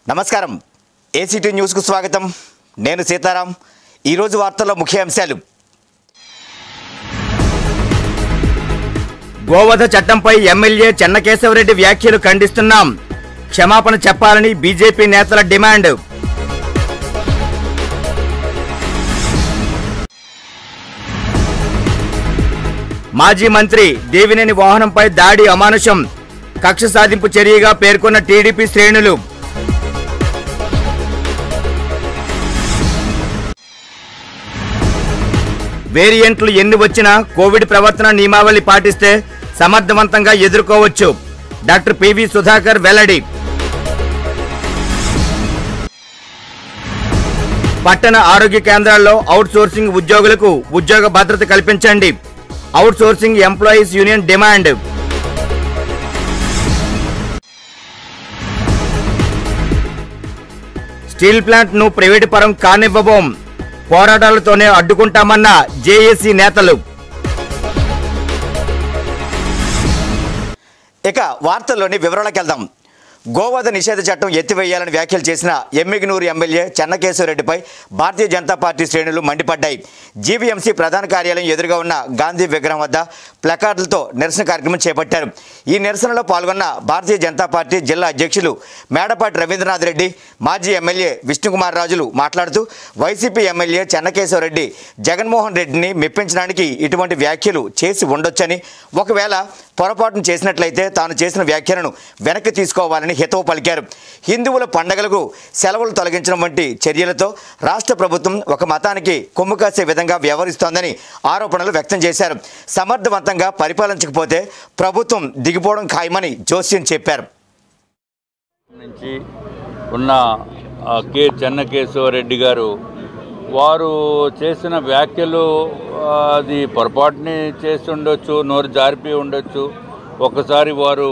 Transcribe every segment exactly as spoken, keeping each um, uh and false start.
నమస్కారం ACT news కు స్వాగతం నేను సీతారాం ఈ రోజు వార్తల్లో ముఖ్య అంశాలు గోవధ చట్టంపై ఎమ్మెల్యే చెన్నకేశవరెడ్డి వ్యాఖ్యలు ఖండిస్తున్నాం క్షమాపణ చెప్పాలని బీజేపీ నేతల డిమాండ్ మాజీ మంత్రి దేవినేని వాహనంపై దాడి అమానుషం కక్ష సాధింపు చర్యగా పేర్కొన్న టీడీపీ శ్రేణులు వేరియంట్లు ఎన్ని వచ్చినా కోవిడ్ ప్రవర్తన నియమావళి పాటిస్తే సమర్థవంతంగా ఎదుర్కోవచ్చు డాక్టర్ పివి సుధాకర్ వెల్లడి పట్టణ ఆరోగ్య కేంద్రాల్లో అవుట్ సోర్సింగ్ ఉద్యోగులకు ఉద్యోగ భద్రత కల్పించండి outsourcing employees union demand steel plant ను ప్రైవేటు పరం కానివ్వబోం పోరాటాలతోనే అడ్డుకుంటామన్న జేఏసీ నేతలు ఇక వార్తల్లోని వివరాలకు వెళ్దాం గోవధ నిషేధ చట్టం ఎత్తివేయాలని వ్యాఖ్యలు చేసిన ఎమ్మిగనూరు ఎమ్మెల్యే చెన్నకేశవరెడ్డిపై భారతీయ జనతా పార్టీ శ్రేణులు మండిపడ్డాయి జీవీఎంసీ ప్రధాన కార్యాలయం ఎదురుగా ఉన్న గాంధీ విగ్రహం వద్ద ప్లకార్డులతో నిరసన కార్యక్రమం చేపట్టారు ఈ నిరసనలో పాల్గొన్న భారతీయ జనతా పార్టీ జిల్లా అధ్యక్షులు మేడపాటి రవీంద్రనాథ్ రెడ్డి మాజీ ఎమ్మెల్యే విష్ణుకుమార్ రాజులు మాట్లాడుతూ వైసీపీ ఎమ్మెల్యే చెన్నకేశవరెడ్డి జగన్మోహన్ రెడ్డిని మెప్పించడానికి ఇటువంటి వ్యాఖ్యలు చేసి ఉండొచ్చని ఒకవేళ పొరపాటును చేసినట్లయితే తాను చేసిన వ్యాఖ్యలను వెనక్కి తీసుకోవాలని హితవు పలికారు హిందువుల పండుగలకు సెలవులు తొలగించడం వంటి చర్యలతో రాష్ట్ర ప్రభుత్వం ఒక మతానికి కొమ్ము కాసే విధంగా వ్యవహరిస్తోందని ఆరోపణలు వ్యక్తం చేశారు సమర్థవంతంగా పరిపాలించకపోతే ప్రభుత్వం దిగిపోవడం ఖాయమని జోస్యం చెప్పారు నుంచి ఉన్న కె చెన్నకేశవరెడ్డి గారు వారు చేసిన వ్యాఖ్యలు అది పొరపాటుని చేసి ఉండొచ్చు నోరు జారిపి ఉండొచ్చు ఒకసారి వారు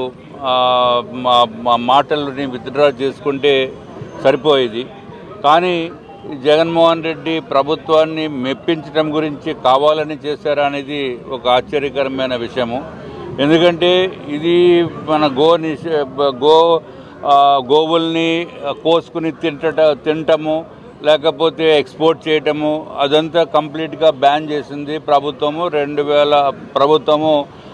మాటలని విత్డ్రా చేసుకుంటే సరిపోయేది కానీ జగన్మోహన్ రెడ్డి ప్రభుత్వాన్ని మెప్పించడం గురించి కావాలని చేశారా అనేది ఒక ఆశ్చర్యకరమైన విషయము ఎందుకంటే ఇది మన గో నిషే గో గోవుల్ని కోసుకుని తింటట తినటము లేకపోతే ఎక్స్పోర్ట్ చేయటము అదంతా కంప్లీట్గా బ్యాన్ చేసింది ప్రభుత్వము రెండు వేల ప్రభుత్వము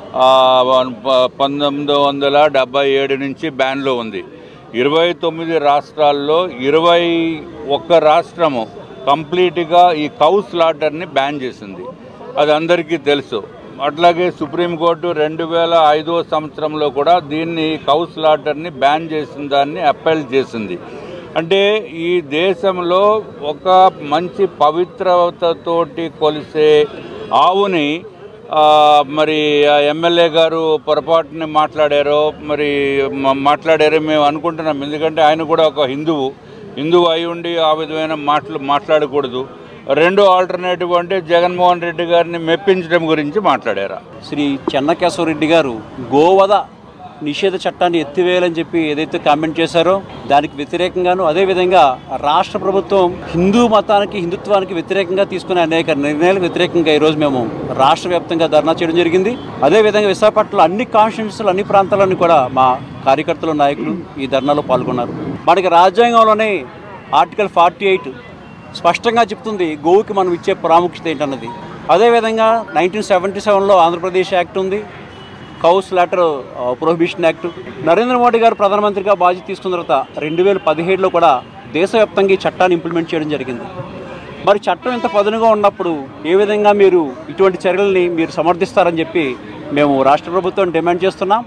పంతొమ్మిది వందల డెబ్బై ఏడు నుంచి బ్యాన్లో ఉంది ఇరవై తొమ్మిది రాష్ట్రాల్లో ఇరవై ఒక్క రాష్ట్రము కంప్లీట్గా ఈ కౌ స్లాటర్ని బ్యాన్ చేసింది అది అందరికీ తెలుసు అట్లాగే సుప్రీంకోర్టు రెండు వేల ఐదో సంవత్సరంలో కూడా దీన్ని కౌ స్లాటర్ని బ్యాన్ చేసిన దాన్ని అప్పీల్ చేసింది అంటే ఈ దేశంలో ఒక మంచి పవిత్రతతోటి కొలిసే ఆవుని మరి ఎమ్మెల్యే గారు పొరపాటుని మాట్లాడారో మరి మాట్లాడారో మేము అనుకుంటున్నాం ఎందుకంటే ఆయన కూడా ఒక హిందువు హిందువు అయి ఉండి ఆ విధమైన మాటలు మాట్లాడకూడదు రెండో ఆల్టర్నేటివ్ అంటే జగన్మోహన్ రెడ్డి గారిని మెప్పించడం గురించి మాట్లాడారా శ్రీ చెన్నకేశవరెడ్డి గారు గోవధ నిషేధ చట్టాన్ని ఎత్తివేయాలని చెప్పి ఏదైతే కామెంట్ చేశారో దానికి వ్యతిరేకంగాను అదేవిధంగా రాష్ట్ర ప్రభుత్వం హిందూ మతానికి హిందుత్వానికి వ్యతిరేకంగా తీసుకునే అనేక నిర్ణయాలకు వ్యతిరేకంగా ఈరోజు మేము రాష్ట్ర వ్యాప్తంగా ధర్నా చేయడం జరిగింది అదేవిధంగా విశాఖపట్నంలో అన్ని కాన్స్టిట్యూన్సీలు అన్ని ప్రాంతాలను కూడా మా కార్యకర్తలు నాయకులు ఈ ధర్నాలో పాల్గొన్నారు మనకి రాజ్యాంగంలోనే ఆర్టికల్ ఫార్టీ ఎయిట్ స్పష్టంగా చెప్తుంది గోవుకి మనం ఇచ్చే ప్రాముఖ్యత ఏంటన్నది అదేవిధంగా నైన్టీన్ సెవెంటీ సెవెన్లో ఆంధ్రప్రదేశ్ యాక్ట్ ఉంది cow slaughter prohibition act Narendra Modi గారు ప్రధానమంత్రిగా బాధ్యత తీసుకున్న తర్వాత రెండు వేల పదిహేడులో కూడా దేశవ్యాప్తంగా ఈ చట్టాన్ని ఇంప్లిమెంట్ చేయడం జరిగింది మరి చట్టం ఇంత పదునుగా ఉన్నప్పుడు ఏ విధంగా మీరు ఇటువంటి చర్యల్ని మీరు సమర్థిస్తారని చెప్పి మేము రాష్ట్ర ప్రభుత్వం డిమాండ్ చేస్తున్నాం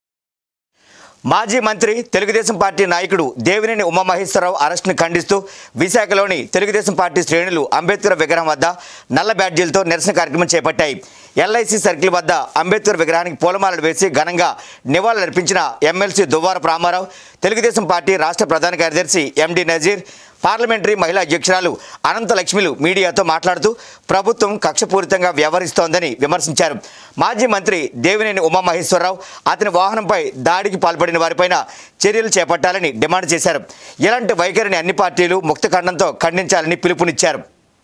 మాజీ మంత్రి తెలుగుదేశం పార్టీ నాయకుడు దేవినేని ఉమామహేశ్వరరావు అరెస్టును ఖండిస్తూ విశాఖలోని తెలుగుదేశం పార్టీ శ్రేణులు అంబేద్కర్ విగ్రహం వద్ద నల్ల బ్యాడ్జీలతో నిరసన కార్యక్రమం చేపట్టాయి ఎల్ఐసి సర్కిల్ వద్ద అంబేద్కర్ విగ్రహానికి పూలమాలలు వేసి ఘనంగా నివాళులర్పించిన ఎమ్మెల్సీ దువ్వారపు రామారావు తెలుగుదేశం పార్టీ రాష్ట్ర ప్రధాన కార్యదర్శి ఎండి నజీర్ పార్లమెంటరీ మహిళా అధ్యక్షురాలు అనంత లక్ష్మిలు మీడియాతో మాట్లాడుతూ ప్రభుత్వం కక్షపూరితంగా వ్యవహరిస్తోందని విమర్శించారు మాజీ మంత్రి దేవినేని ఉమామహేశ్వరరావు అతని వాహనంపై దాడికి పాల్పడిన వారిపైన చర్యలు చేపట్టాలని డిమాండ్ చేశారు ఇలాంటి వైఖరిని అన్ని పార్టీలు ముక్తఖండంతో ఖండించాలని పిలుపునిచ్చారు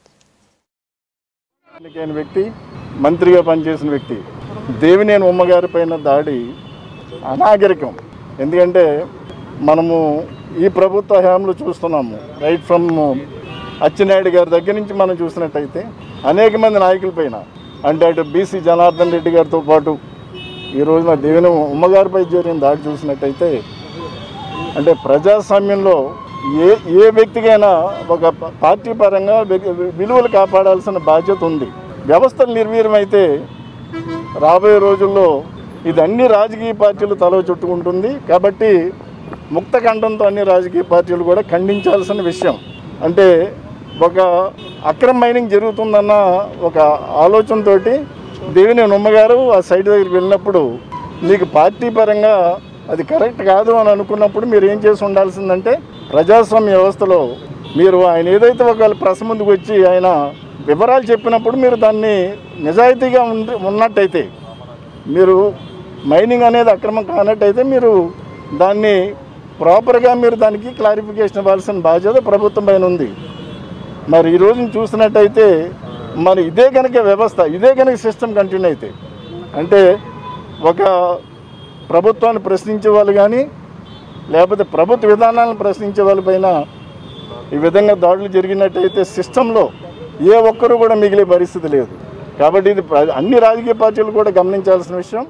వ్యక్తి మంత్రిగా పనిచేసిన వ్యక్తి దేవినేని ఉమ్మగారి పైన దాడి అనాగరికం ఎందుకంటే మనము ఈ ప్రభుత్వ హయాంలో చూస్తున్నాము. రైట్ ఫ్రమ్ అచ్చెన్నాయుడు గారి దగ్గర నుంచి మనం చూసినట్టయితే అనేక మంది నాయకులపైన, అంటే అటు బీసీ జనార్దన్ రెడ్డి గారితో పాటు ఈ రోజున దేవిన ఉమ్మగారిపై జరిగిన దాడి చూసినట్టయితే, అంటే ప్రజాస్వామ్యంలో ఏ ఏ వ్యక్తికైనా ఒక పార్టీ పరంగా విలువలు కాపాడాల్సిన బాధ్యత ఉంది. వ్యవస్థలు నిర్వీర్యమైతే రాబోయే రోజుల్లో ఇది అన్ని రాజకీయ పార్టీలు తల చుట్టుకుంటుంది. కాబట్టి ముక్త కంఠంతో అన్ని రాజకీయ పార్టీలు కూడా ఖండించాల్సిన విషయం. అంటే ఒక అక్రమ మైనింగ్ జరుగుతుందన్న ఒక ఆలోచనతో దేవినేని ఉమ్మగారు ఆ సైట్ దగ్గరికి వెళ్ళినప్పుడు మీకు పార్టీ పరంగా అది కరెక్ట్ కాదు అని అనుకున్నప్పుడు మీరు ఏం చేసి ఉండాల్సిందంటే, ప్రజాస్వామ్య వ్యవస్థలో మీరు ఆయన ఏదైతే ఒకవేళ ప్రెస్ ముందుకు వచ్చి ఆయన వివరాలు చెప్పినప్పుడు మీరు దాన్ని నిజాయితీగా ఉన్నట్టయితే, మీరు మైనింగ్ అనేది అక్రమం కానట్టయితే మీరు దాన్ని ప్రాపర్గా మీరు దానికి క్లారిఫికేషన్ ఇవ్వాల్సిన బాధ్యత ప్రభుత్వం పైన ఉంది. మరి ఈ రోజున చూసినట్టయితే మరి ఇదే కనుక వ్యవస్థ, ఇదే కనుక సిస్టమ్ కంటిన్యూ అయితే, అంటే ఒక ప్రభుత్వాన్ని ప్రశ్నించే వాళ్ళు కానీ లేకపోతే ప్రభుత్వ విధానాలను ప్రశ్నించే వాళ్ళపైన ఈ విధంగా దాడులు జరిగినట్టయితే సిస్టంలో ఏ ఒక్కరూ కూడా మిగిలే పరిస్థితి లేదు. కాబట్టి ఇది అన్ని రాజకీయ పార్టీలు కూడా గమనించాల్సిన విషయం.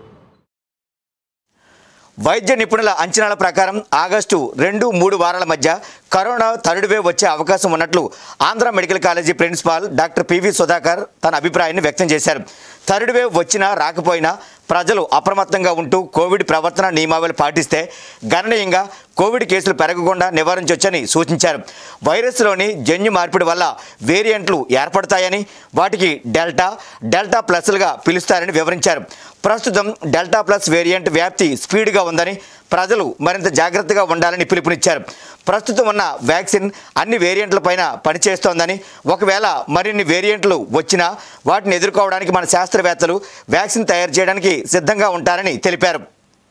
వైద్య నిపుణుల అంచనాల ప్రకారం ఆగస్టు రెండు మూడు వారాల మధ్య కరోనా థర్డ్ వేవ్ వచ్చే అవకాశం ఉన్నట్లు Andhra medical college principal doctor P V Sudhakar తన అభిప్రాయాన్ని వ్యక్తం చేశారు. థర్డ్ వేవ్ వచ్చినా రాకపోయినా ప్రజలు అప్రమత్తంగా ఉంటూ కోవిడ్ ప్రవర్తన నియమావళి పాటిస్తే గణనీయంగా కోవిడ్ కేసులు పెరగకుండా నివారించవచ్చని సూచించారు. వైరస్లోని జన్యు మార్పిడి వల్ల వేరియంట్లు ఏర్పడతాయని, వాటికి డెల్టా డెల్టా ప్లస్లుగా పిలుస్తారని వివరించారు. ప్రస్తుతం డెల్టా ప్లస్ వేరియంట్ వ్యాప్తి స్పీడ్గా ఉందని, ప్రజలు మరింత జాగ్రత్తగా ఉండాలని పిలుపునిచ్చారు. ప్రస్తుతం ఉన్న వ్యాక్సిన్ అన్ని వేరియంట్లపైన పనిచేస్తోందని, ఒకవేళ మరిన్ని వేరియంట్లు వచ్చినా వాటిని ఎదుర్కోవడానికి మన శాస్త్రవేత్తలు వ్యాక్సిన్ తయారు చేయడానికి సిద్ధంగా ఉంటారని తెలిపారు.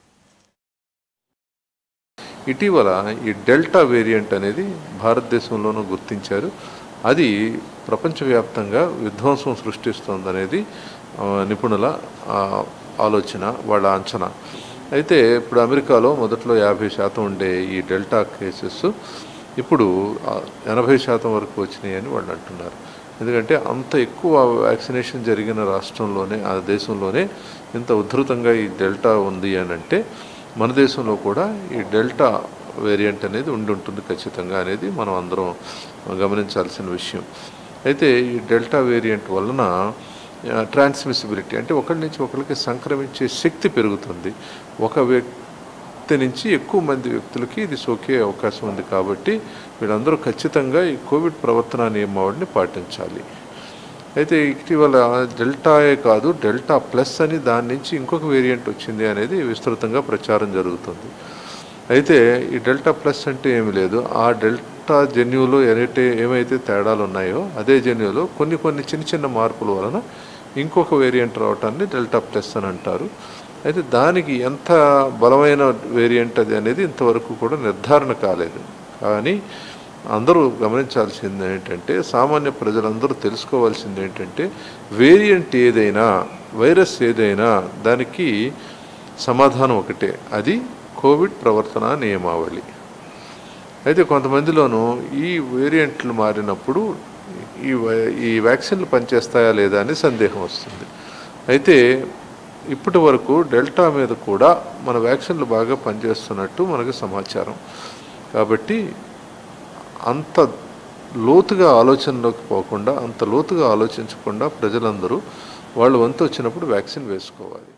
ఇటీవల ఈ డెల్టా వేరియంట్ అనేది భారతదేశంలోనూ గుర్తించారు. అది ప్రపంచవ్యాప్తంగా విధ్వంసం సృష్టిస్తోందనేది నిపుణుల ఆలోచన, వాళ్ళ అంచనా. అయితే ఇప్పుడు అమెరికాలో మొదట్లో యాభై శాతం ఉండే ఈ డెల్టా కేసెస్ ఇప్పుడు ఎనభై శాతం వరకు వచ్చినాయని వాళ్ళు అంటున్నారు. ఎందుకంటే అంత ఎక్కువ వ్యాక్సినేషన్ జరిగిన రాష్ట్రంలోనే, ఆ దేశంలోనే ఇంత ఉధృతంగా ఈ డెల్టా ఉంది అని అంటే మన దేశంలో కూడా ఈ డెల్టా వేరియంట్ అనేది ఉండి ఉంటుంది ఖచ్చితంగా అనేది మనం అందరం గమనించాల్సిన విషయం. అయితే ఈ డెల్టా వేరియంట్ వలన ట్రాన్స్మిసిబిలిటీ అంటే ఒకరి నుంచి ఒకరికి సంక్రమించే శక్తి పెరుగుతుంది. ఒక వ్యక్తి నుంచి ఎక్కువ మంది వ్యక్తులకి ఇది సోకే అవకాశం ఉంది. కాబట్టి వీళ్ళందరూ ఖచ్చితంగా ఈ కోవిడ్ ప్రవర్తన నియమావళిని పాటించాలి. అయితే ఇటీవల డెల్టాయే కాదు, డెల్టా ప్లస్ అని దాని నుంచి ఇంకొక వేరియంట్ వచ్చింది అనేది విస్తృతంగా ప్రచారం జరుగుతుంది. అయితే ఈ డెల్టా ప్లస్ అంటే ఏమి లేదు, ఆ డెల్టా జన్యువులో ఏదైతే ఏమైతే తేడాలు ఉన్నాయో అదే జన్యువులో కొన్ని కొన్ని చిన్న చిన్న మార్పుల వలన ఇంకొక వేరియంట్ రావటాన్ని డెల్టా ప్లస్ అని అంటారు. అయితే దానికి ఎంత బలమైన వేరియంట్ అది అనేది ఇంతవరకు కూడా నిర్ధారణ కాలేదు. కానీ అందరూ గమనించాల్సింది ఏంటంటే, సామాన్య ప్రజలందరూ తెలుసుకోవాల్సింది ఏంటంటే, వేరియంట్ ఏదైనా, వైరస్ ఏదైనా దానికి సమాధానం ఒకటే, అది కోవిడ్ ప్రవర్తన నియమావళి. అయితే కొంతమందిలోనూ ఈ వేరియంట్లు మారినప్పుడు ఈ ఈ వ్యాక్సిన్లు పనిచేస్తాయా లేదా అని సందేహం వస్తుంది. అయితే ఇప్పటి వరకు డెల్టా మీద కూడా మన వ్యాక్సిన్లు బాగా పనిచేస్తున్నట్టు మనకు సమాచారం. కాబట్టి అంత లోతుగా ఆలోచనలోకి పోకుండా, అంత లోతుగా ఆలోచించకుండా ప్రజలందరూ వాళ్ళు వంతు వచ్చినప్పుడు వ్యాక్సిన్ వేసుకోవాలి.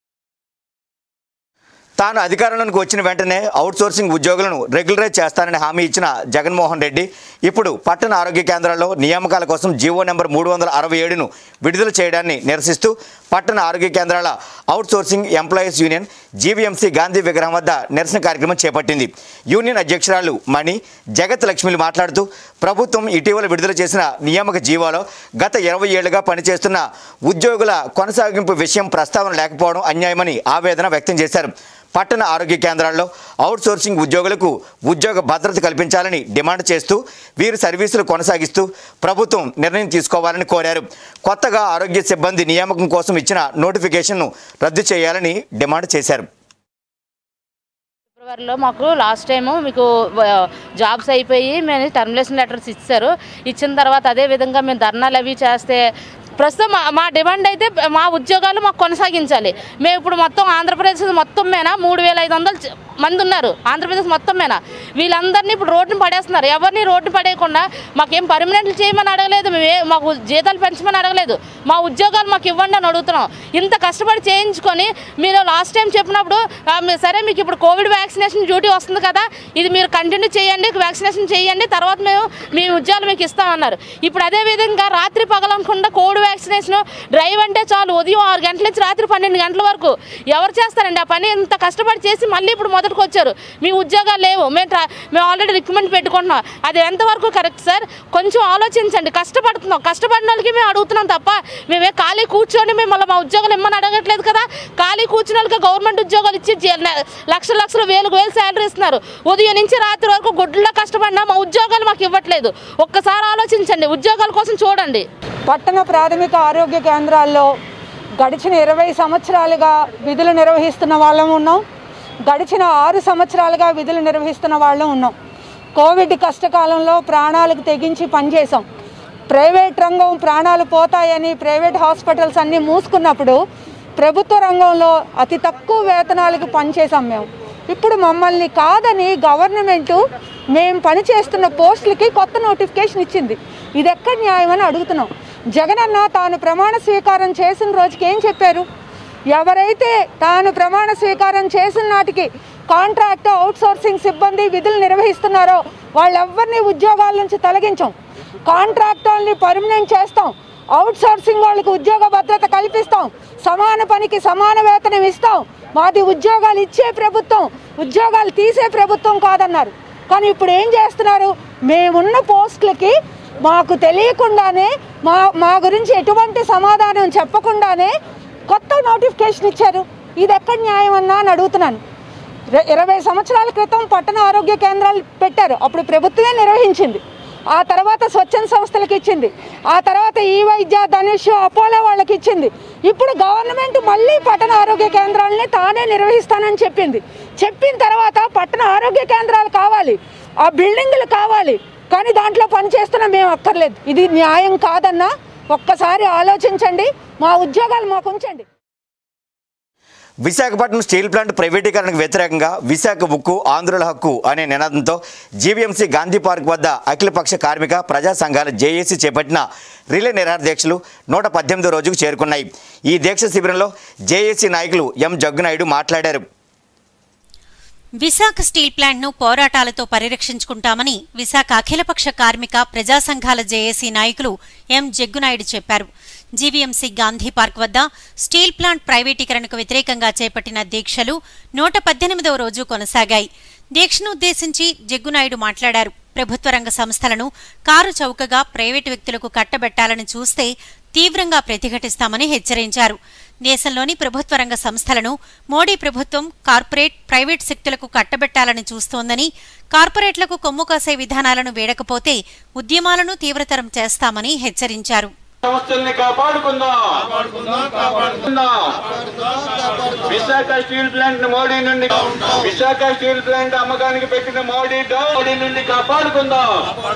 తాను అధికారంలోకి వచ్చిన వెంటనే అవుట్సోర్సింగ్ ఉద్యోగులను రెగ్యులరైజ్ చేస్తానని హామీ ఇచ్చిన జగన్మోహన్ రెడ్డి ఇప్పుడు పట్టణ ఆరోగ్య కేంద్రాల్లో నియామకాల కోసం జీవో నెంబర్ మూడు వందల అరవై ఏడును విడుదల చేయడాన్ని నిరసిస్తూ పట్టణ ఆరోగ్య కేంద్రాల outsourcing employees union GVMC Gandhi విగ్రహం వద్ద నిరసన కార్యక్రమం చేపట్టింది. యూనియన్ అధ్యక్షురాలు మణి జగత్ లక్ష్మిలు మాట్లాడుతూ, ప్రభుత్వం ఇటీవల విడుదల చేసిన నియామక జీవోలో గత ఇరవై ఏళ్లుగా పనిచేస్తున్న ఉద్యోగుల కొనసాగింపు విషయం ప్రస్తావన లేకపోవడం అన్యాయమని ఆవేదన వ్యక్తం చేశారు. పట్టణ ఆరోగ్య కేంద్రాల్లో అవుట్సోర్సింగ్ ఉద్యోగులకు ఉద్యోగ భద్రత కల్పించాలని డిమాండ్ చేస్తూ వీరి సర్వీసులు కొనసాగిస్తూ ప్రభుత్వం నిర్ణయం తీసుకోవాలని కోరారు. కొత్తగా ఆరోగ్య సిబ్బంది నియామకం కోసం ఇచ్చిన నోటిఫికేషన్ను రద్దు చేయాలని డిమాండ్ చేశారు. ఫిబ్రవరిలో మాకు లాస్ట్ టైము మీకు జాబ్స్ అయిపోయి మేము టర్మినేషన్ లెటర్స్ ఇచ్చారు. ఇచ్చిన తర్వాత అదే విధంగా మేము ధర్నాలు అవి చేస్తే ప్రస్తుతం మా డిమాండ్ అయితే మా ఉద్యోగాలు మాకు కొనసాగించాలి. మేము ఇప్పుడు మొత్తం ఆంధ్రప్రదేశ్ మొత్తం మీద మూడు వేల ఐదు వందలు మంది ఉన్నారు. ఆంధ్రప్రదేశ్ మొత్తం మీద వీళ్ళందరినీ ఇప్పుడు రోడ్డుని పడేస్తున్నారు. ఎవరిని రోడ్డు పడేయకుండా మాకేం పర్మనెంట్లు చేయమని అడగలేదు, మేము మాకు జీతాలు పెంచమని అడగలేదు, మా ఉద్యోగాలు మాకు ఇవ్వండి అని అడుగుతున్నాం. ఇంత కష్టపడి చేయించుకొని మీరు లాస్ట్ టైం చెప్పినప్పుడు సరే మీకు ఇప్పుడు కోవిడ్ వ్యాక్సినేషన్ డ్యూటీ వస్తుంది కదా, ఇది మీరు కంటిన్యూ చేయండి, వ్యాక్సినేషన్ చేయండి, తర్వాత మేము మీ ఉద్యోగాలు మీకు ఇస్తామన్నారు. ఇప్పుడు అదేవిధంగా రాత్రి పగలనుకుండా కోవిడ్ వ్యాక్సినేషన్ డ్రైవ్ అంటే చాలు ఉదయం ఆరు గంటల నుంచి రాత్రి పన్నెండు గంటల వరకు ఎవరు చేస్తారండి ఆ పని? ఇంత కష్టపడి చేసి మళ్ళీ ఇప్పుడు మొదటికి వచ్చారు మీ ఉద్యోగాలు లేవు, మేము మేము ఆల్రెడీ రికమెండ్ పెట్టుకుంటున్నాం. అది ఎంతవరకు కరెక్ట్ సార్? కొంచెం ఆలోచించండి. కష్టపడుతున్నాం, కష్టపడిన వాళ్ళకి మేము అడుగుతున్నాం తప్ప మేమే ఖాళీ కూర్చొని మేము మళ్ళీ మా ఉద్యోగాలు ఇమ్మని అడగట్లేదు కదా. ఖాళీ కూర్చున్న వాళ్ళకి గవర్నమెంట్ ఉద్యోగాలు ఇచ్చి లక్షల లక్షలు వేలకు వేలు శాలరీ ఇస్తున్నారు. ఉదయం నుంచి రాత్రి వరకు గుడ్లో కష్టపడినా మా ఉద్యోగాలు మాకు ఇవ్వట్లేదు. ఒక్కసారి ఆలోచించండి, ఉద్యోగాల కోసం చూడండి. పట్టణ ప్రాథమిక ఆరోగ్య కేంద్రాల్లో గడిచిన ఇరవై సంవత్సరాలుగా విధులు నిర్వహిస్తున్న వాళ్ళం ఉన్నాం, గడిచిన ఆరు సంవత్సరాలుగా విధులు నిర్వహిస్తున్న వాళ్ళం ఉన్నాం. కోవిడ్ కష్టకాలంలో ప్రాణాలకు తెగించి పనిచేసాం. ప్రైవేట్ రంగం ప్రాణాలు పోతాయని ప్రైవేట్ హాస్పిటల్స్ అన్నీ మూసుకున్నప్పుడు ప్రభుత్వ రంగంలో అతి తక్కువ వేతనాలకు పనిచేసాం మేము. ఇప్పుడు మమ్మల్ని కాదని గవర్నమెంటు మేము పనిచేస్తున్న పోస్టులకి కొత్త నోటిఫికేషన్ ఇచ్చింది. ఇది ఎక్కడ న్యాయమని అడుగుతున్నాం. జగనన్న తాను ప్రమాణ స్వీకారం చేసిన రోజుకి ఏం చెప్పారు? ఎవరైతే తాను ప్రమాణ స్వీకారం చేసిన నాటికి కాంట్రాక్ట్ అవుట్సోర్సింగ్ సిబ్బంది విధులు నిర్వహిస్తున్నారో వాళ్ళెవ్వరిని ఉద్యోగాల నుంచి తొలగించాం, కాంట్రాక్ట్ వాళ్ళని పర్మనెంట్ చేస్తాం, అవుట్సోర్సింగ్ వాళ్ళకి ఉద్యోగ భద్రత కల్పిస్తాం, సమాన పనికి సమాన వేతనం ఇస్తాం. మాది ఉద్యోగాలు ఇచ్చే ప్రభుత్వం, ఉద్యోగాలు తీసే ప్రభుత్వం కాదన్నారు. కానీ ఇప్పుడు ఏం చేస్తున్నారు? మేమున్న పోస్టులకి మాకు తెలియకుండానే మా మా గురించి ఎటువంటి సమాధానం చెప్పకుండానే కొత్త నోటిఫికేషన్ ఇచ్చారు. ఇది ఎక్కడ న్యాయం అన్నా అని అడుగుతున్నాను. ఇరవై సంవత్సరాల క్రితం పట్టణ ఆరోగ్య కేంద్రాలు పెట్టారు, అప్పుడు ప్రభుత్వమే నిర్వహించింది. ఆ తర్వాత స్వచ్ఛంద సంస్థలకు ఇచ్చింది, ఆ తర్వాత ఈ వైద్య ధనుష్ అపోలో వాళ్ళకి ఇచ్చింది. ఇప్పుడు గవర్నమెంట్ మళ్ళీ పట్టణ ఆరోగ్య కేంద్రాలని తానే నిర్వహిస్తానని చెప్పింది. చెప్పిన తర్వాత పట్టణ ఆరోగ్య కేంద్రాలు కావాలి, ఆ బిల్డింగ్లు కావాలి, కానీ దాంట్లో పనిచేస్తున్న మేము అక్కర్లేదు. ఇది న్యాయం కాదన్నా ఒక్కసారి ఆలోచించండి, మా ఉద్యోగాలు మాకు ఉంచండి. విశాఖపట్నం స్టీల్ ప్లాంట్ ప్రైవేటీకరణకు వ్యతిరేకంగా విశాఖ ఉక్కు ఆంధ్రుల హక్కు అనే నినాదంతో జీవీఎంసీ గాంధీ పార్క్ వద్ద అఖిలపక్ష కార్మిక ప్రజా సంఘాల జేఏసీ చేపట్టిన రిలే నిరాహార దీక్షలు నూట పద్దెనిమిదో రోజుకు చేరుకున్నాయి. ఈ దీక్ష శిబిరంలో జేఏసీ నాయకులు ఎం జగ్గునాయుడు మాట్లాడారు. విశాఖ స్టీల్ ప్లాంట్ను పోరాటాలతో పరిరక్షించుకుంటామని విశాఖ అఖిలపక్ష కార్మిక ప్రజా సంఘాల జేఏసీ నాయకులు ఎం జగ్గునాయుడు చెప్పారు. జీవీఎంసీ గాంధీ పార్క్ వద్ద స్టీల్ ప్లాంట్ ప్రైవేటీకరణకు వ్యతిరేకంగా చేపట్టిన దీక్షలు నూట పద్దెనిమిదవ రోజు కొనసాగాయి. దీక్షను ఉద్దేశించి జగ్గునాయుడు మాట్లాడారు. ప్రభుత్వ రంగ సంస్థలను కారు చౌకగా ప్రైవేటు వ్యక్తులకు కట్టబెట్టాలని చూస్తే తీవ్రంగా ప్రతిఘటిస్తామని హెచ్చరించారు. దేశంలోని ప్రభుత్వ రంగ సంస్థలను మోడీ ప్రభుత్వం కార్పొరేట్, ప్రైవేట్ శక్తులకు కట్టబెట్టాలని చూస్తోందని, కార్పొరేట్లకు కొమ్ము కాసే విధానాలను వేడకపోతే ఉద్యమాలను తీవ్రతరం చేస్తామని హెచ్చరించారు. సంస్థల్ని కాపాడుకుందాం, విశాఖ స్టీల్ ప్లాంట్ మోడీ నుండి విశాఖ స్టీల్ ప్లాంట్ అమ్మకానికి పెట్టిన మోడీ మోడీ నుండి కాపాడుకుందాం.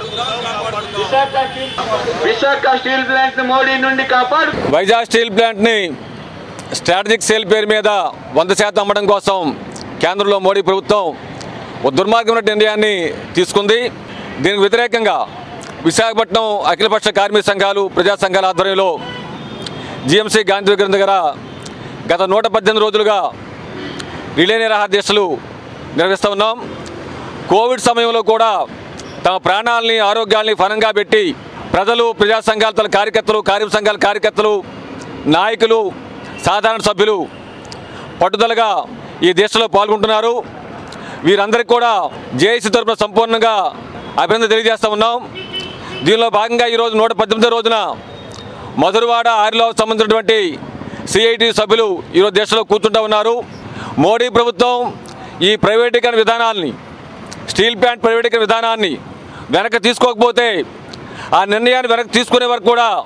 విశాఖ స్టీల్ ప్లాంట్ మోడీ నుండి కాపాడు. వైజాగ్ స్టీల్ ప్లాంట్ ని స్ట్రాటజిక్ సేల్ పేరు మీద వంద శాతం అమ్మడం కోసం కేంద్రంలో మోడీ ప్రభుత్వం ఒక దుర్మార్గమైన నిర్ణయాన్ని తీసుకుంది. దీనికి వ్యతిరేకంగా విశాఖపట్నం అఖిలపక్ష కార్మిక సంఘాలు ప్రజా సంఘాల ఆధ్వర్యంలో జీఎంసీ గాంధీ విగ్రహం దగ్గర గత నూట పద్దెనిమిది రోజులుగా రిలే నిరాహార దీక్షలు నిర్వహిస్తూ ఉన్నాం. కోవిడ్ సమయంలో కూడా తమ ప్రాణాలని ఆరోగ్యాల్ని ఫలంగా పెట్టి ప్రజలు, ప్రజా సంఘాల తన కార్యకర్తలు, కార్మిక సంఘాల కార్యకర్తలు, నాయకులు, సాధారణ సభ్యులు పట్టుదలగా ఈ దీక్షలో పాల్గొంటున్నారు. వీరందరికీ కూడా జేఏసీ తరఫున సంపూర్ణంగా అభినందన తెలియజేస్తూ ఉన్నాం. దీనిలో భాగంగా ఈరోజు నూట పద్దెనిమిదో రోజున మధురవాడ ఆరిలోకి సంబంధించినటువంటి సిఐటి సభ్యులు ఈరోజు దేశంలో కూర్చుంటూ ఉన్నారు. మోడీ ప్రభుత్వం ఈ ప్రైవేటీకరణ విధానాన్ని, స్టీల్ ప్లాంట్ ప్రైవేటీకరణ విధానాన్ని వెనక్కి తీసుకోకపోతే, ఆ నిర్ణయాన్ని వెనక్కి తీసుకునే వరకు కూడా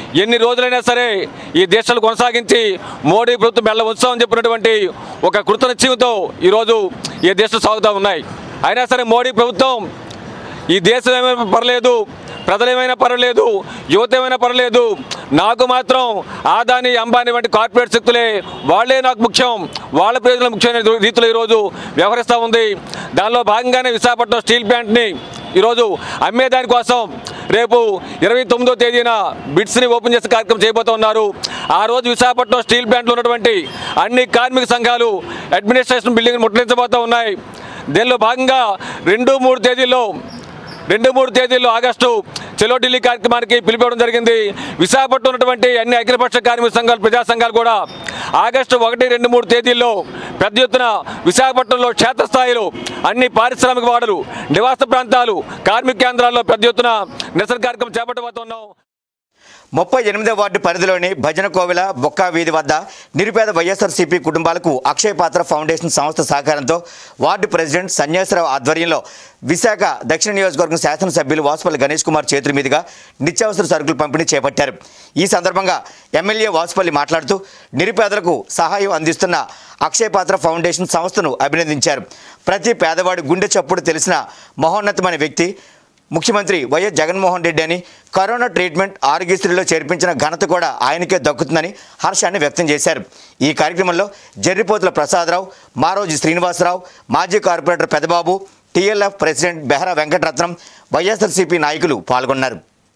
ఎన్ని రోజులైనా సరే ఈ దేశాలు కొనసాగించి మోడీ ప్రభుత్వం మెల్ల ఉంచామని చెప్పినటువంటి ఒక కృతనిశ్చయంతో ఈరోజు ఈ దేశం సాగుతూ ఉన్నాయి. అయినా సరే మోడీ ప్రభుత్వం ఈ దేశం ఏమైనా పర్లేదు, ప్రజలు ఏమైనా పర్వాలేదు, యువత ఏమైనా పర్వాలేదు, నాకు మాత్రం ఆదాని అంబానీ వంటి కార్పొరేట్ శక్తులే వాళ్లే నాకు ముఖ్యం, వాళ్ళ ప్రయోజనం ముఖ్యమైన రీతిలో ఈరోజు వ్యవహరిస్తూ ఉంది. దానిలో భాగంగానే విశాఖపట్నం స్టీల్ ప్లాంట్ని ఈరోజు అమ్మేదానికోసం రేపు ఇరవై తొమ్మిదో తేదీన బిడ్స్ని ఓపెన్ చేసే కార్యక్రమం చేయబోతూ ఉన్నారు. ఆ రోజు విశాఖపట్నం స్టీల్ ప్లాంట్లో ఉన్నటువంటి అన్ని కార్మిక సంఘాలు అడ్మినిస్ట్రేషన్ బిల్డింగ్ ముట్టడించబోతూ ఉన్నాయి. దీనిలో భాగంగా రెండు మూడు తేదీల్లో రెండు మూడు తేదీల్లో ఆగస్టు చెలో ఢిల్లీ కార్యక్రమానికి పిలిపివ్వడం జరిగింది. విశాఖపట్నం ఉన్నటువంటి అన్ని అఖిలపక్ష కార్మిక సంఘాలు, ప్రజా సంఘాలు కూడా ఆగస్టు ఒకటి రెండు మూడు తేదీల్లో పెద్ద ఎత్తున విశాఖపట్నంలో క్షేత్రస్థాయిలో అన్ని పారిశ్రామిక వాడలు, నివాస ప్రాంతాలు, కార్మిక కేంద్రాల్లో పెద్ద ఎత్తున నిరసన కార్యక్రమం చేపట్టబోతున్నాం. ముప్పై ఎనిమిదో వార్డు పరిధిలోని భజన కోవిల బొక్కా వీధి వద్ద నిరుపేద వైఎస్ఆర్సీపీ కుటుంబాలకు అక్షయ పాత్ర ఫౌండేషన్ సంస్థ సహకారంతో వార్డు ప్రెసిడెంట్ సన్యాసరావు ఆధ్వర్యంలో విశాఖ దక్షిణ నియోజకవర్గం శాసనసభ్యులు వాసుపల్లి గణేష్ కుమార్ చేతుల మీదుగా నిత్యావసర సరుకులు పంపిణీ చేపట్టారు. ఈ సందర్భంగా ఎమ్మెల్యే వాసుపల్లి మాట్లాడుతూ నిరుపేదలకు సహాయం అందిస్తున్న అక్షయ పాత్ర ఫౌండేషన్ సంస్థను అభినందించారు. ప్రతి పేదవాడి గుండె చప్పుడు తెలిసిన మహోన్నతమైన వ్యక్తి ముఖ్యమంత్రి వైఎస్ జగన్మోహన్ రెడ్డి అని, కరోనా ట్రీట్మెంట్ ఆరోగ్యశ్రీలో చేర్పించిన ఘనత కూడా ఆయనకే దక్కుతుందని హర్షాన్ని వ్యక్తం చేశారు. ఈ కార్యక్రమంలో జర్రిపోతుల ప్రసాదరావు, మారోజు శ్రీనివాసరావు, మాజీ corporator Pedababu, TLF president Behara Venkataratnam, YSRCP నాయకులు పాల్గొన్నారు.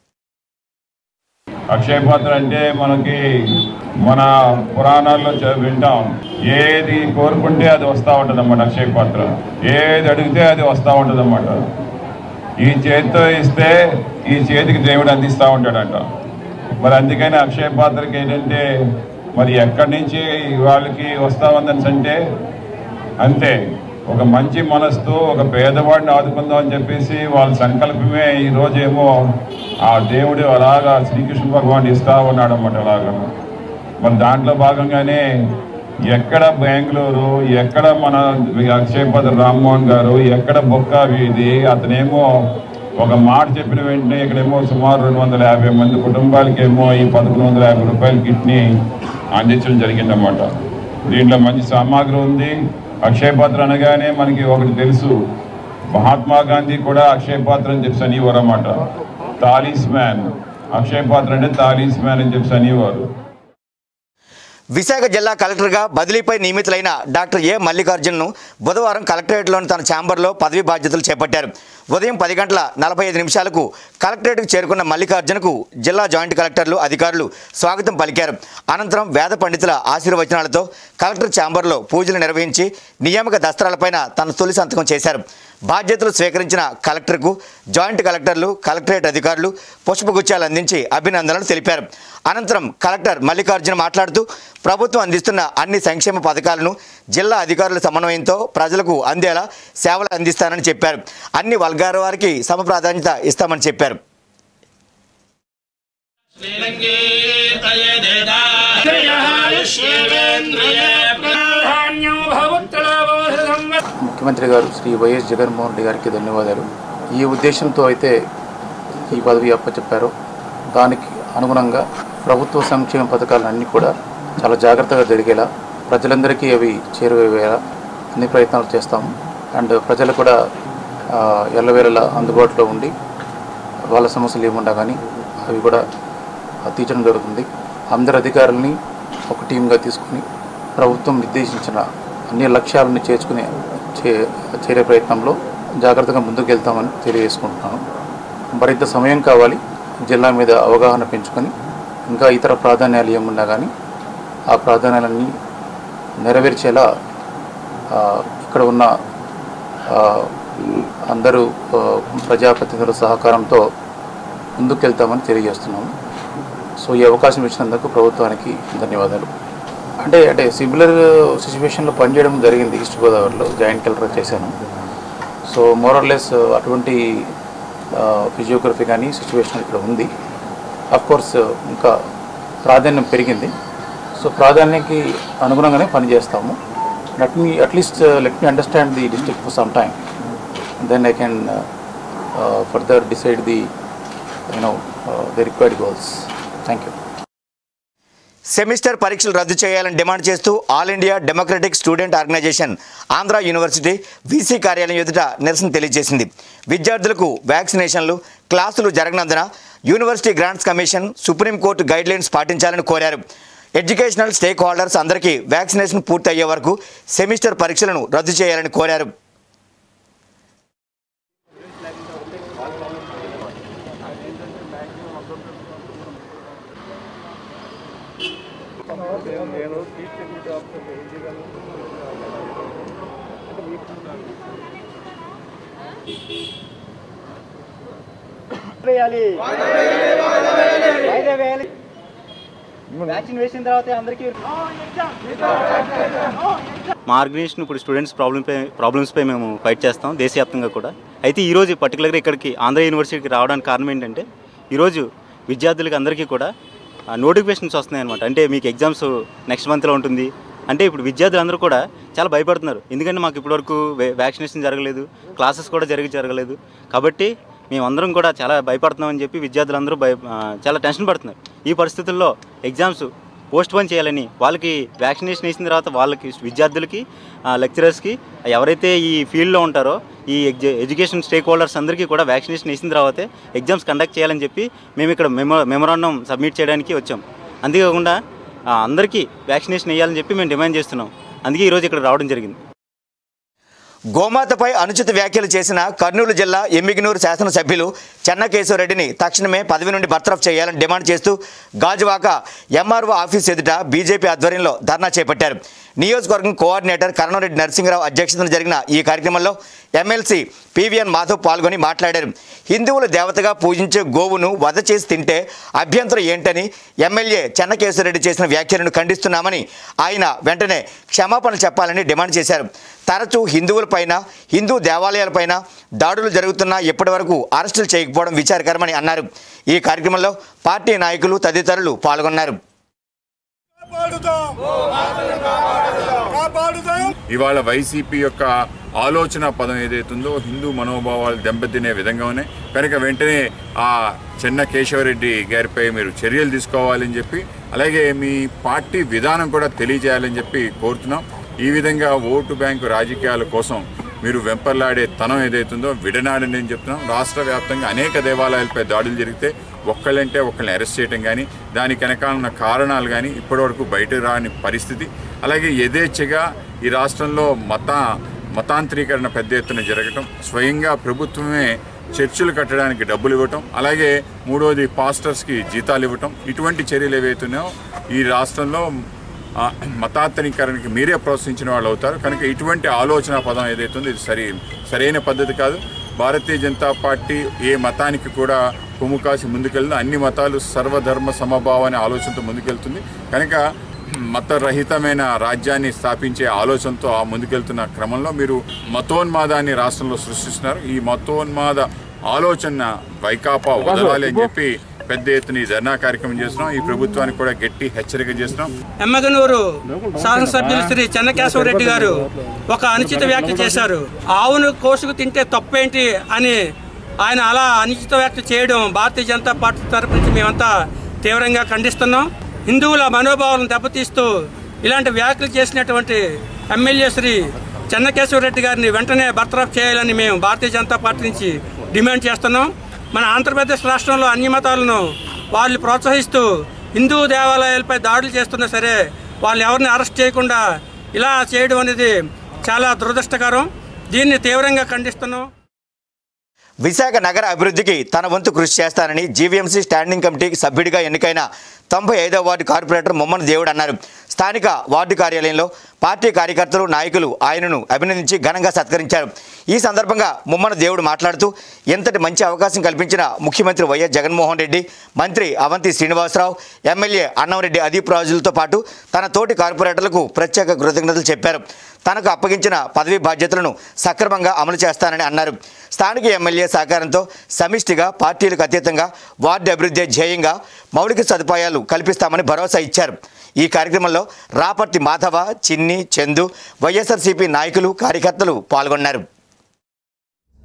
అక్షయ పాత్ర అంటే మనకి మన పురాణాల్లో వింటాం, ఏది కోరుకుంటే అది వస్తూ ఉంటుంది అన్నమాట. అక్షయ పాత్ర ఏది అడిగితే అది వస్తూ ఉంటుంది అన్నమాట. ఈ చేతితో ఇస్తే ఈ చేతికి దేవుడు అందిస్తూ ఉంటాడంట. మరి అందుకని అక్షయ పాత్రకి ఏంటంటే మరి ఎక్కడి నుంచి వాళ్ళకి వస్తూ ఉందని అంటే అంతే ఒక మంచి మనసుతో ఒక పేదవాడిని ఆదుకుందాం అని చెప్పేసి వాళ్ళ సంకల్పమే ఈరోజేమో ఆ దేవుడు అలాగా శ్రీకృష్ణ భగవాన్ ఇస్తూ ఉన్నాడు అన్నమాట. అలాగా మరి దాంట్లో భాగంగానే ఎక్కడ బెంగళూరు, ఎక్కడ మన అక్షయ పాత్ర రామ్మోహన్ గారు, ఎక్కడ బొక్కా వీధి, అతనేమో ఒక మాట చెప్పిన వెంటనే ఇక్కడేమో సుమారు రెండు వందల యాభై మంది కుటుంబాలకేమో ఈ పదకొండు వందల యాభై రూపాయల కిట్ని అందించడం జరిగిందన్నమాట. దీంట్లో మంచి సామాగ్రి ఉంది. అక్షయ పాత్ర అనగానే మనకి ఒకటి తెలుసు, మహాత్మా గాంధీ కూడా అక్షయ పాత్ర అని చెప్పి అనేవారు అన్నమాట. తాలీస్ మ్యాన్, అక్షయ పాత్ర అంటే తాలీస్ మ్యాన్ అని చెప్పి అనేవారు. విశాఖ జిల్లా కలెక్టర్గా బదిలీపై నియమితులైన డాక్టర్ ఏ మల్లికార్జున్ను బుధవారం కలెక్టరేట్లోని తన ఛాంబర్లో పదవి బాధ్యతలు చేపట్టారు. ఉదయం పది గంటల నలభై ఐదు నిమిషాలకు కలెక్టరేట్కు చేరుకున్న మల్లికార్జున్కు జిల్లా జాయింట్ కలెక్టర్లు, అధికారులు స్వాగతం పలికారు. అనంతరం వేద పండితుల ఆశీర్వచనాలతో కలెక్టర్ ఛాంబర్లో పూజలు నిర్వహించి నియామక దస్త్రాలపైన తన తొలి సంతకం చేశారు. బాధ్యతలు స్వీకరించిన కలెక్టర్కు జాయింట్ కలెక్టర్లు, కలెక్టరేట్ అధికారులు పుష్పగుచ్చాలు అందించి అభినందనలు తెలిపారు. అనంతరం కలెక్టర్ మల్లికార్జున మాట్లాడుతూ ప్రభుత్వం అందిస్తున్న అన్ని సంక్షేమ పథకాలను జిల్లా అధికారుల సమన్వయంతో ప్రజలకు అందేలా సేవలు అందిస్తానని చెప్పారు. అన్ని వర్గాల వారికి సమ ప్రాధాన్యత ఇస్తామని చెప్పారు. ముఖ్యమంత్రి గారు శ్రీ వైఎస్ జగన్మోహన్ రెడ్డి గారికి ధన్యవాదాలు. ఈ ఉద్దేశంతో అయితే ఈ పదవి అప్పచెప్పారో దానికి అనుగుణంగా ప్రభుత్వ సంక్షేమ పథకాలన్నీ కూడా చాలా జాగ్రత్తగా జరిగేలా, ప్రజలందరికీ అవి చేరువేలా అన్ని ప్రయత్నాలు చేస్తాము. అండ్ ప్రజలు కూడా ఎల్లవేళలా అందుబాటులో ఉండి వాళ్ళ సమస్యలు ఏముండా కానీ అవి కూడా తీర్చడం జరుగుతుంది. అందరు అధికారులని ఒక టీంగా తీసుకుని ప్రభుత్వం నిర్దేశించిన అన్ని లక్ష్యాలను చేర్చుకునే చే చేరే ప్రయత్నంలో జాగ్రత్తగా ముందుకు వెళ్తామని తెలియజేసుకుంటున్నాను. మరింత సమయం కావాలి జిల్లా మీద అవగాహన పెంచుకొని ఇంకా ఇతర ప్రాధాన్యాలు ఏమున్నా కానీ ఆ ప్రాధాన్యాలన్నీ నెరవేర్చేలా ఇక్కడ ఉన్న అందరూ ప్రజాప్రతినిధుల సహకారంతో ముందుకు వెళ్తామని తెలియజేస్తున్నాము. సో ఈ అవకాశం ఇచ్చినందుకు ప్రభుత్వానికి ధన్యవాదాలు. అంటే అంటే సిమిలర్ సిచ్యువేషన్లో పనిచేయడం జరిగింది. ఈస్ట్ గోదావరిలో జాయింట్ కలెక్టర్ చేశాను. సో మోరల్లెస్ అటువంటి ఫిజియోగ్రఫీ కానీ సిచ్యువేషన్ ఇక్కడ ఉంది. అఫ్కోర్స్ ఇంకా ప్రాధాన్యం పెరిగింది. సో ప్రాధాన్యానికి అనుగుణంగానే పనిచేస్తాము. Let me at least let me understand the district for some time, then I can further decide the you know uh, the required goals. Thank you. Semester పరీక్షలు రద్దు చేయాలని డిమాండ్ చేస్తూ all India democratic student organisation Andhra university VC కార్యాలయం ఎదుట నిరసన తెలియజేసింది. విద్యార్థులకు వ్యాక్సినేషన్లు క్లాసులు జరగనందున university grants commission supreme court guidelines పాటించాలని కోరారు. ఎడ్యుకేషనల్ స్టేక్ హోల్డర్స్ అందరికీ వ్యాక్సినేషన్ పూర్తి అయ్యే వరకు సెమిస్టర్ పరీక్షలను రద్దు చేయాలని కోరారు. వ్యాక్సిన్ వేసిన తర్వాత అందరికీ మా ఆర్గనైజేషన్ ఇప్పుడు స్టూడెంట్స్ ప్రాబ్లమ్ పై ప్రాబ్లమ్స్పై మేము ఫైట్ చేస్తాం దేశవ్యాప్తంగా కూడా. అయితే ఈరోజు పర్టికులర్గా ఇక్కడికి ఆంధ్ర యూనివర్సిటీకి రావడానికి కారణం ఏంటంటే ఈరోజు విద్యార్థులకి అందరికీ కూడా నోటిఫికేషన్స్ వస్తున్నాయి అనమాట. అంటే మీకు ఎగ్జామ్స్ నెక్స్ట్ మంత్లో ఉంటుంది అంటే ఇప్పుడు విద్యార్థులందరూ కూడా చాలా భయపడుతున్నారు. ఎందుకంటే మాకు ఇప్పటివరకు వ్యాక్సినేషన్ జరగలేదు, క్లాసెస్ కూడా జరిగి జరగలేదు. కాబట్టి మేమందరం కూడా చాలా భయపడుతున్నామని చెప్పి విద్యార్థులందరూ భయ చాలా టెన్షన్ పడుతున్నారు. ఈ పరిస్థితుల్లో ఎగ్జామ్స్ పోస్ట్ పోన్ చేయాలని వాళ్ళకి వ్యాక్సినేషన్ వేసిన తర్వాత వాళ్ళకి విద్యార్థులకి లెక్చరర్స్కి ఎవరైతే ఈ ఫీల్డ్లో ఉంటారో ఈ ఎడ్యుకేషన్ స్టేక్ హోల్డర్స్ అందరికీ కూడా వ్యాక్సినేషన్ వేసిన తర్వాతే ఎగ్జామ్స్ కండక్ట్ చేయాలని చెప్పి మేము ఇక్కడ మెమో మెమోరాండం సబ్మిట్ చేయడానికి వచ్చాం. అంతేకాకుండా అందరికీ వ్యాక్సినేషన్ వేయాలని చెప్పి మేము డిమాండ్ చేస్తున్నాం. అందుకే ఈరోజు ఇక్కడ రావడం జరిగింది. గోమాతపై అనుచిత వ్యాఖ్యలు చేసిన కర్నూలు జిల్లా ఎమ్మిగనూరు శాసనసభ్యులు చెన్నకేశవరెడ్డిని తక్షణమే పదవి నుండి బర్తరఫ్ చేయాలని డిమాండ్ చేస్తూ గాజువాక ఎంఆర్ఓ ఆఫీస్ ఎదుట బీజేపీ ఆధ్వర్యంలో ధర్నా చేపట్టారు. నియోజకవర్గం కోఆర్డినేటర్ కరణరెడ్డి నరసింహరావు అధ్యక్షతన జరిగిన ఈ కార్యక్రమంలో ఎమ్మెల్సీ పివిఎన్ మాధవ్ పాల్గొని మాట్లాడారు. హిందువుల దేవతగా పూజించే గోవును వధ చేసి తింటే అభ్యంతరం ఏంటని ఎమ్మెల్యే చెన్నకేశవరెడ్డి చేసిన వ్యాఖ్యలను ఖండిస్తున్నామని ఆయన వెంటనే క్షమాపణ చెప్పాలని డిమాండ్ చేశారు. తరచూ హిందువులపైన హిందూ దేవాలయాలపైన దాడులు జరుగుతున్నా ఇప్పటి వరకు అరెస్టులు చేయకపోవడం విచారకరమని అన్నారు. ఈ కార్యక్రమంలో పార్టీ నాయకులు తదితరులు పాల్గొన్నారు. ఇవాళ వైసీపీ యొక్క ఆలోచన పదం ఏదైతుందో హిందూ మనోభావాలు దెబ్బతినే విధంగా ఉన్నాయి కనుక వెంటనే ఆ చెన్న కేశవరెడ్డి గారిపై మీరు చర్యలు తీసుకోవాలని చెప్పి అలాగే మీ పార్టీ విధానం కూడా తెలియజేయాలని చెప్పి కోరుతున్నాం. ఈ విధంగా ఓటు బ్యాంకు రాజకీయాల కోసం మీరు వెంపర్లాడే తనం ఏదైతుందో విడనాడని నేను చెప్తున్నాం. రాష్ట్ర వ్యాప్తంగా అనేక దేవాలయాలపై దాడులు జరిగితే ఒక్కళ్ళంటే ఒక్కళ్ళని అరెస్ట్ చేయడం కానీ దానికి వెనకాల ఉన్న కారణాలు కానీ ఇప్పటివరకు బయట రాని పరిస్థితి. అలాగే యథేచ్ఛగా ఈ రాష్ట్రంలో మత మతాంతరీకరణ పెద్ద ఎత్తున జరగటం, స్వయంగా ప్రభుత్వమే చర్చిలు కట్టడానికి డబ్బులు ఇవ్వటం, అలాగే మూడోది పాస్టర్స్కి జీతాలు ఇవ్వటం, ఇటువంటి చర్యలు ఏవైతున్నాయో ఈ రాష్ట్రంలో మతాంతరీకరణకి మీరే ప్రోత్సహించిన వాళ్ళు అవుతారు. కనుక ఇటువంటి ఆలోచన పదం ఏదైతుందో ఇది సరి సరైన పద్ధతి కాదు. భారతీయ జనతా పార్టీ ఏ మతానికి కూడా కొమ్ము కాసి ముందుకెళ్తుంది. అన్ని మతాలు సర్వధర్మ సమభావ అనే ఆలోచనతో ముందుకెళ్తుంది. కనుక మతరహితమైన రాజ్యాన్ని స్థాపించే ఆలోచనతో ఆ ముందుకెళ్తున్న క్రమంలో మీరు మతోన్మాదాన్ని రాష్ట్రంలో సృష్టిస్తున్నారు. ఈ మతోన్మాద ఆలోచన వైకాపా వదలాలి అని చెప్పి పెద్ద ఎత్తున ఈ ధర్నా కార్యక్రమం చేస్తున్నాం. ఈ ప్రభుత్వానికి కూడా గట్టి హెచ్చరిక చేస్తున్నాం. ఎమ్మగనూరు శాసనసభ్యులు శ్రీ చెన్నకేశవరెడ్డి గారు ఒక అనుచిత వ్యాఖ్య చేశారు. ఆవును కోసుకు తింటే తప్పేంటి అని ఆయన అలా అనుచిత వ్యాఖ్య చేయడం భారతీయ జనతా పార్టీ తరపు నుంచి మేమంతా తీవ్రంగా ఖండిస్తున్నాం. హిందువుల మనోభావాలను దెబ్బతీస్తూ ఇలాంటి వ్యాఖ్యలు చేసినటువంటి ఎమ్మెల్యే శ్రీ చెన్నకేశవరెడ్డి గారిని వెంటనే బర్తరఫ్ చేయాలని మేము భారతీయ జనతా పార్టీ నుంచి డిమాండ్ చేస్తున్నాం. మన ఆంధ్రప్రదేశ్ రాష్ట్రంలో అన్ని మతాలను వాళ్ళు ప్రోత్సహిస్తూ హిందూ దేవాలయాలపై దాడులు చేస్తున్నా సరే వాళ్ళు ఎవరిని అరెస్ట్ చేయకుండా ఇలా చేయడం అనేది చాలా దురదృష్టకరం. దీన్ని తీవ్రంగా ఖండిస్తున్నాం. విశాఖ నగర అభివృద్ధికి తన వంతు కృషి చేస్తానని జీవీఎంసీ స్టాండింగ్ కమిటీకి సభ్యుడిగా ఎన్నికైన తొంభై ఐదవ వార్డు కార్పొరేటర్ ముమ్మన దేవుడు అన్నారు. స్థానిక వార్డు కార్యాలయంలో పార్టీ కార్యకర్తలు నాయకులు ఆయనను అభినందించి ఘనంగా సత్కరించారు. ఈ సందర్భంగా ముమ్మన దేవుడు మాట్లాడుతూ ఇంతటి మంచి అవకాశం కల్పించిన ముఖ్యమంత్రి వైఎస్ జగన్మోహన్ రెడ్డి, మంత్రి అవంతి శ్రీనివాసరావు, ఎమ్మెల్యే అన్నంరెడ్డి అదీప్ రాజులతో పాటు తన తోటి కార్పొరేటర్లకు ప్రత్యేక కృతజ్ఞతలు చెప్పారు. తనకు అప్పగించిన పదవి బాధ్యతలను సక్రమంగా అమలు చేస్తానని అన్నారు. స్థానిక ఎమ్మెల్యే సహకారంతో సమిష్టిగా పార్టీలకు అతీతంగా వార్డు అభివృద్ధి ధ్యేయంగా మౌలిక సదుపాయాలు కల్పిస్తామని భరోసా ఇచ్చారు. ఈ కార్యక్రమంలో రాపర్తి మాధవ, చిన్ని, చందు, వైఎస్ఆర్సీపీ నాయకులు, కార్యకర్తలు పాల్గొన్నారు.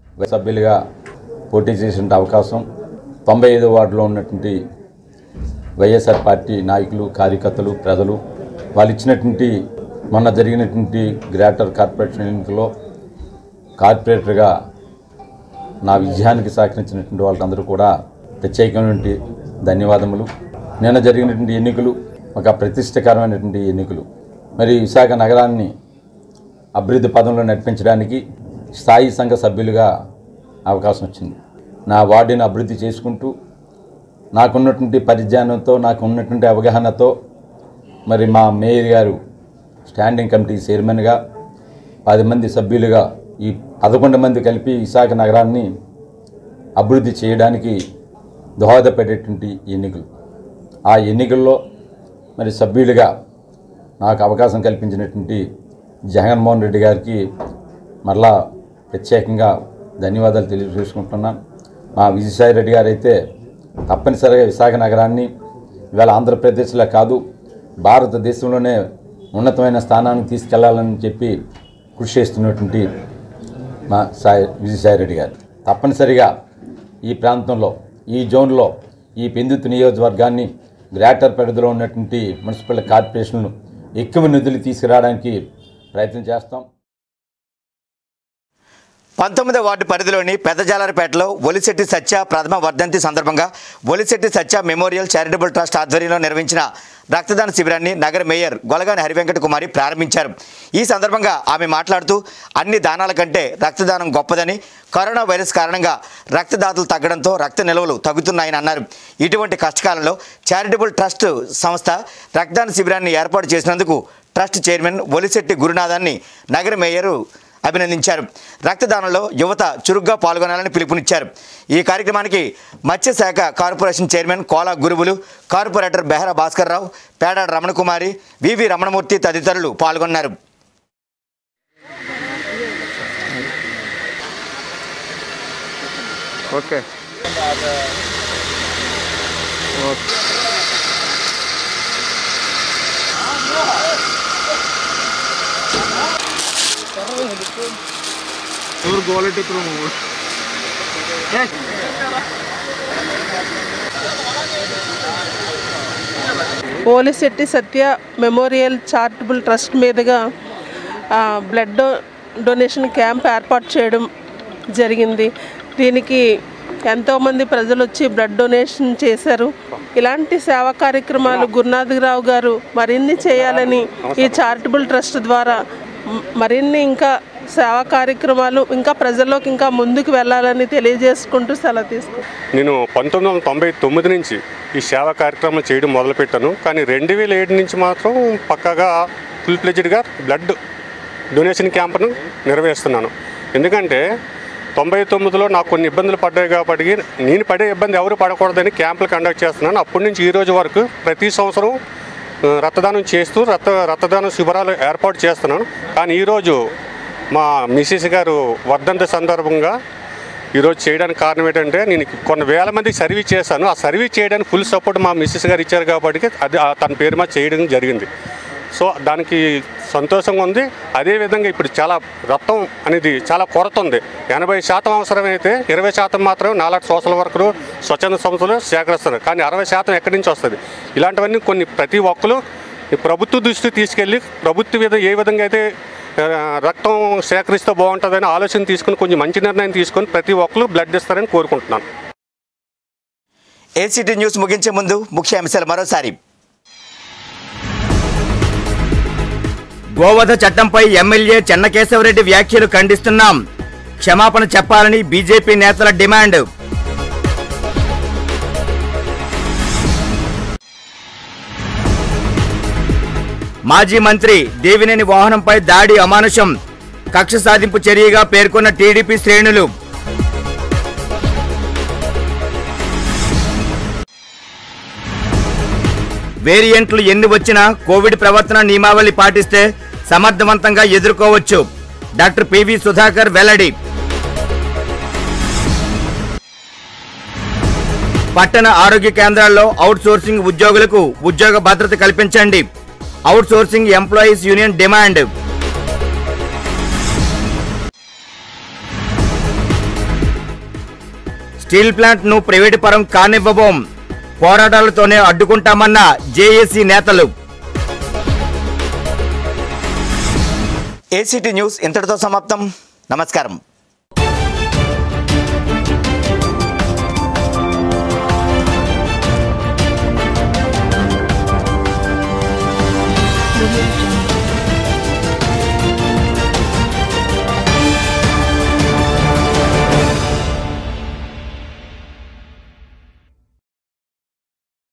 సభ్యులుగా పోటీ చేసిన అవకాశం తొంభై ఐదో వార్డులో ఉన్నటువంటి వైఎస్ఆర్ పార్టీ నాయకులు, కార్యకర్తలు, ప్రజలు వాళ్ళు ఇచ్చినటువంటి మొన్న జరిగినటువంటి గ్రేటర్ కార్పొరేషన్ ఎన్నికల్లో కార్పొరేటర్గా నా విజయానికి సహకరించినటువంటి వాళ్ళందరూ కూడా ప్రత్యేకమైనటువంటి ధన్యవాదములు. నిన్న జరిగినటువంటి ఎన్నికలు ఒక ప్రతిష్టకరమైనటువంటి ఎన్నికలు. మరి విశాఖ నగరాన్ని అభివృద్ధి పదంలో నడిపించడానికి స్థాయి సంఘ సభ్యులుగా అవకాశం వచ్చింది. నా వార్డుని అభివృద్ధి చేసుకుంటూ నాకున్నటువంటి పరిజ్ఞానంతో, నాకు ఉన్నటువంటి అవగాహనతో మరి మా మేయర్ గారు స్టాండింగ్ కమిటీ చైర్మన్గా పది మంది సభ్యులుగా ఈ పదకొండు మంది కలిపి విశాఖ నగరాన్ని అభివృద్ధి చేయడానికి దోహదపడేటువంటి ఎన్నికలు. ఆ ఎన్నికల్లో మరి సభ్యులుగా నాకు అవకాశం కల్పించినటువంటి జగన్మోహన్ రెడ్డి గారికి మరలా ప్రత్యేకంగా ధన్యవాదాలు తెలియజేసుకుంటున్నాను. మా విజయసాయి రెడ్డి గారు అయితే తప్పనిసరిగా విశాఖ నగరాన్ని ఇవాళ ఆంధ్రప్రదేశ్లో కాదు భారతదేశంలోనే ఉన్నతమైన స్థానానికి తీసుకెళ్లాలని చెప్పి కృషి చేస్తున్నటువంటి మా సాయి విజయసాయి రెడ్డి గారు తప్పనిసరిగా ఈ ప్రాంతంలో, ఈ జోన్లో, ఈ పెందుతు నియోజకవర్గాన్ని గ్రేటర్ పరిధిలో ఉన్నటువంటి మున్సిపల్ కార్పొరేషన్లు ఎక్కువ నిధులు తీసుకురావడానికి ప్రయత్నం చేస్తాం. పంతొమ్మిదో వార్డు పరిధిలోని పెద్దజాలరిపేటలో ఒలిశెట్టి సత్య ప్రథమ వర్ధంతి సందర్భంగా Olisetti Satya memorial charitable trust ఆధ్వర్యంలో నిర్వహించిన రక్తదాన శిబిరాన్ని నగర మేయర్ గొలగాని హరివెంకట కుమారి ప్రారంభించారు. ఈ సందర్భంగా ఆమె మాట్లాడుతూ అన్ని దానాల కంటే రక్తదానం గొప్పదని, కరోనా వైరస్ కారణంగా రక్తదాతలు తగ్గడంతో రక్త నిల్వలు తగ్గుతున్నాయని అన్నారు. ఇటువంటి కష్టకాలంలో చారిటబుల్ ట్రస్ట్ సంస్థ రక్తదాన శిబిరాన్ని ఏర్పాటు చేసినందుకు ట్రస్ట్ చైర్మన్ ఒలిశెట్టి గురునాథాన్ని నగర మేయర్ అభినందించారు. రక్తదానంలో యువత చురుగ్గా పాల్గొనాలని పిలుపునిచ్చారు. ఈ కార్యక్రమానికి మత్స్యశాఖ corporation chairman Kola Guruvulu, corporator Behara Bhaskar Rao, Pedada Ramanakumari, VV Ramanamurthy తదితరులు పాల్గొన్నారు. ఓకే और quality promote Olisetti Satya memorial charitable trust మీదుగా బ్లడ్ డొ డొనేషన్ క్యాంప్ ఏర్పాటు చేయడం జరిగింది. దీనికి ఎంతోమంది ప్రజలు వచ్చి బ్లడ్ డొనేషన్ చేశారు. ఇలాంటి సేవా కార్యక్రమాలు గురునాథరావు గారు మరిన్ని చేయాలని ఈ చారిటబుల్ ట్రస్ట్ ద్వారా మరిన్ని ఇంకా సేవా కార్యక్రమాలు ఇంకా ప్రజల్లోకి ఇంకా ముందుకు వెళ్ళాలని తెలియజేసుకుంటూ సెలవు తీసుకుంటాను. నేను పంతొమ్మిది వందల తొంభై తొమ్మిది నుంచి ఈ సేవా కార్యక్రమాలు చేయడం మొదలుపెట్టాను. కానీ రెండు వేల ఏడు నుంచి మాత్రం పక్కాగా ఫుల్ ప్లెజ్డ్గా బ్లడ్ డొనేషన్ క్యాంపును నిర్వహిస్తున్నాను. ఎందుకంటే తొంభై తొమ్మిదిలో నాకు కొన్ని ఇబ్బందులు పడ్డాయి కాబట్టి నేను పడే ఇబ్బంది ఎవరు పడకూడదని క్యాంపులు కండక్ట్ చేస్తున్నాను. అప్పటి నుంచి ఈ రోజు వరకు ప్రతి సంవత్సరం రక్తదానం చేస్తూ రక్త రక్తదానం శిబిరాలు ఏర్పాటు చేస్తున్నాను. కానీ ఈరోజు మా మిసెస్ గారు వర్ధంతి సందర్భంగా ఈరోజు చేయడానికి కారణం ఏంటంటే నేను కొన్ని వేల మందికి సర్వీస్ చేశాను. ఆ సర్వీస్ చేయడానికి ఫుల్ సపోర్ట్ మా మిసెస్ గారు ఇచ్చారు కాబట్టి అది తన పేరు మీద చేయడం జరిగింది. సో దానికి సంతోషంగా ఉంది. అదేవిధంగా ఇప్పుడు చాలా రక్తం అనేది చాలా కొరత ఉంది. ఎనభై శాతం అవసరమైతే ఇరవై శాతం మాత్రమే నాలుగు సోషల్ వర్కరు, స్వచ్ఛంద సంస్థలు సేకరిస్తారు. కానీ అరవై శాతం ఎక్కడి నుంచి వస్తుంది? ఇలాంటివన్నీ కొన్ని ప్రతి ఒక్కరు ప్రభుత్వ దృష్టి తీసుకెళ్ళి ప్రభుత్వ విధ ఏ విధంగా అయితే రక్తం సేకరిస్తే బాగుంటుందని ఆలోచన తీసుకుని కొంచెం మంచి నిర్ణయం తీసుకొని ప్రతి ఒక్కరు బ్లడ్ ఇస్తారని కోరుకుంటున్నాను. ఏసీటీ న్యూస్ ముగించే ముందు ముఖ్య అంశాలు మరోసారి. గోవధ చట్టంపై ఎమ్మెల్యే చెన్నకేశవరెడ్డి వ్యాఖ్యలు ఖండిస్తున్నాం, క్షమాపణ చెప్పాలని బీజేపీ నేతల డిమాండ్. మాజీ మంత్రి దేవినేని వాహనంపై దాడి అమానుషం, కక్ష సాధింపు చర్యగా పేర్కొన్న టీడీపీ శ్రేణులు. వేరియంట్లు ఎన్ని వచ్చినా కోవిడ్ ప్రవర్తన నియమావళి పాటిస్తే సమర్థవంతంగా ఎదుర్కోవచ్చు, డాక్టర్ పివి సుధాకర్ వెల్లడి. పట్టణ ఆరోగ్య కేంద్రాల్లో అవుట్ సోర్సింగ్ ఉద్యోగులకు ఉద్యోగ భద్రత కల్పించండి, outsourcing employees union demand. Steel plant ను ప్రైవేటు పరం కానివ్వబోం, పోరాటాలతోనే అడ్డుకుంటామన్న జేఏసీ నేతలు. ఏసీటీ న్యూస్ ఇంతటితో సమాప్తం. నమస్కారం.